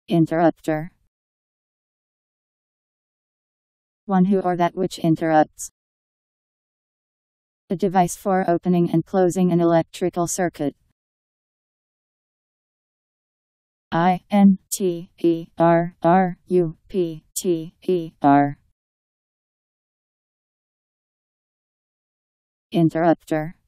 Interrupter. One who or that which interrupts. A device for opening and closing an electrical circuit. Interrupter. Interrupter.